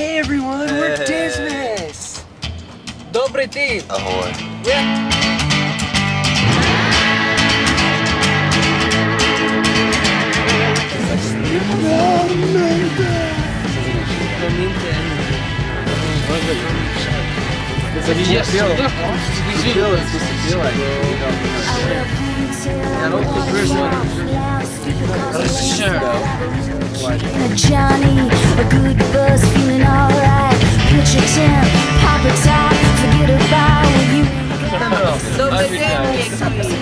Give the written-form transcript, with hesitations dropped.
Hey everyone, we're Dizmas! Dobry team! Ahoy. Yeah. Johnny, a good buzz, feeling alright. Put your tent, pop it top, forget about what you got.